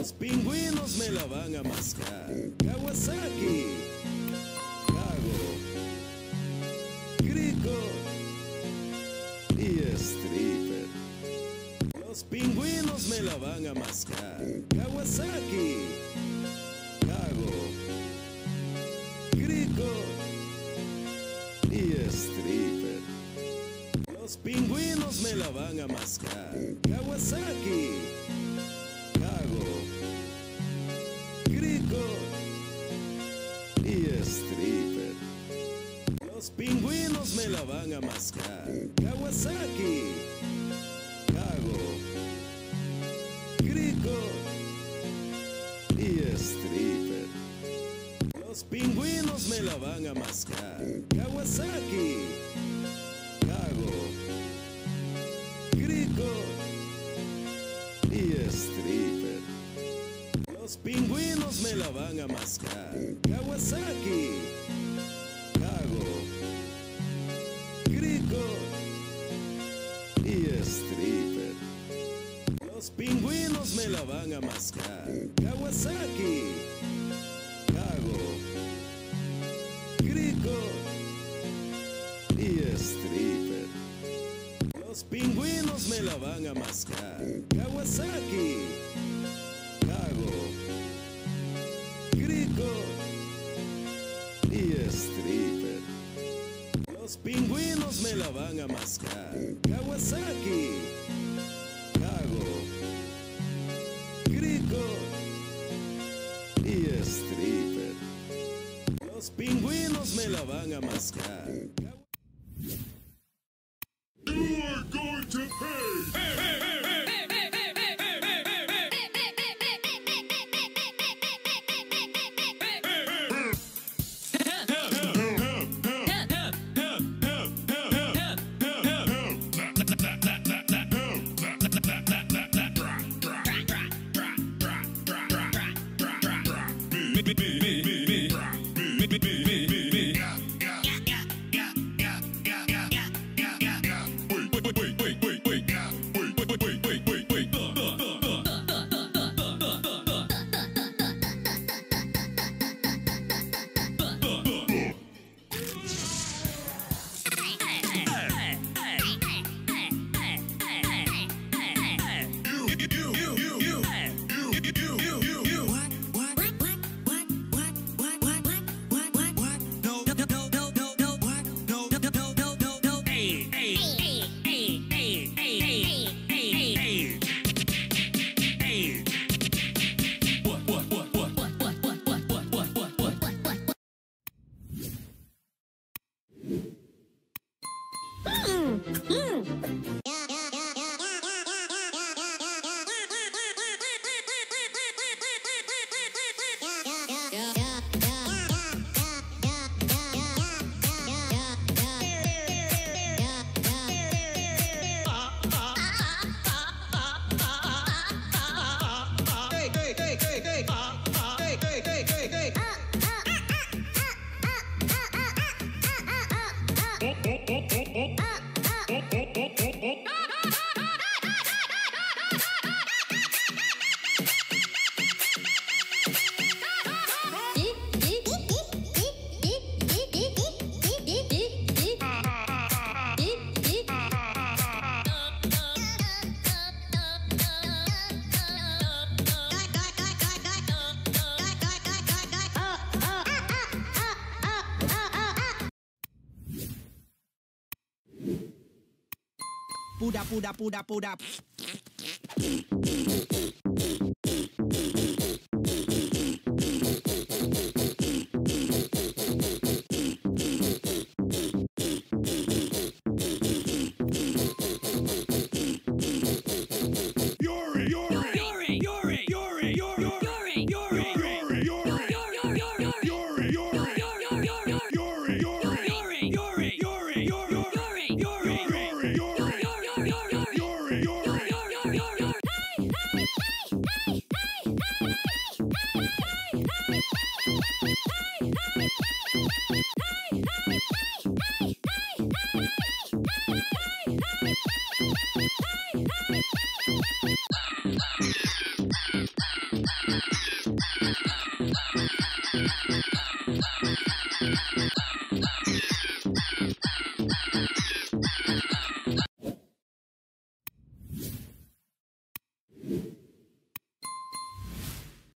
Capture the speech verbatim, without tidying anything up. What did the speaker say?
Los pingüinos me la van a mascar. Kawasaki, Kago, Grico y Stripper. Los pingüinos me la van a mascar. Kawasaki, Kago, Grico y Stripper. Los pingüinos me la van a mascar. Kawasaki, Kago, Grico y Stripper. Los pingüinos me la van a mascar. Kawasaki, Kago, Grico y Stripper. Los pingüinos me la van a mascar. Kawasaki, Kago, Grico y Stripper. Los pingüinos me la van a mascar. Kawasaki, Kago, Grico y Stripper. Los pingüinos me la van a mascar. Kawasaki, Kago, Grico y Stripper. Los pingüinos me la van a mascar. Kawasaki, Kago, Grico y Stripper. Los pingüinos me la van a mascar. Kawasaki, Kago, Grico y Stripper. Los pingüinos me la van a mascar. You are going to pay! Hey, hey, hey, hey. Pura, pura, pura, pura. Hey! Hey!